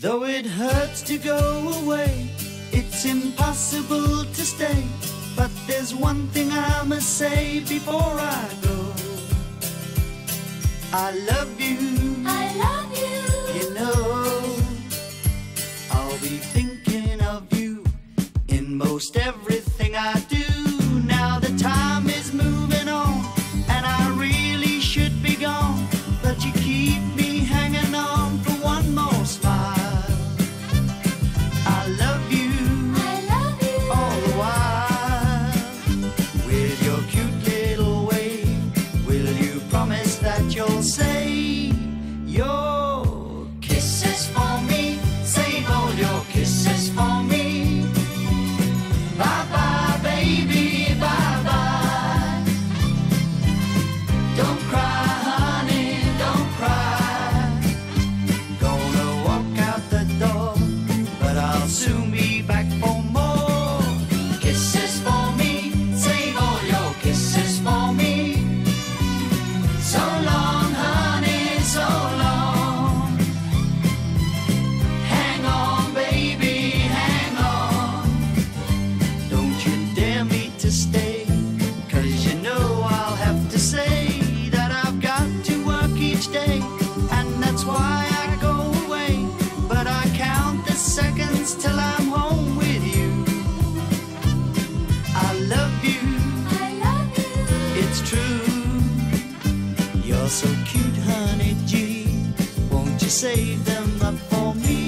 Though it hurts to go away, it's impossible to stay. But there's one thing I must say before I go. I love you. I love you. You know, I'll be thinking of you in most everything I do. Now the time is moving on, and I really should be gone, but you keep me hanging on for one more smile. I love you. I love you. All the while, with your cute little way, will you promise that you'll say your kisses for me? Save all your kisses for me. Bye bye, baby, bye bye. Don't cry, honey, don't cry. Gonna walk out the door, but I'll soon be back for more kisses for me. Save all your kisses for me. So long, honey, so long. Hang on, baby, hang on. Don't you dare me to stay, 'cause you know I'll have to say that I've got to work each day, and that's why I go away. But I count the seconds till I'm home with you. I love you, I love you. it's true. You're so cute, honey G. Won't you save them up for me?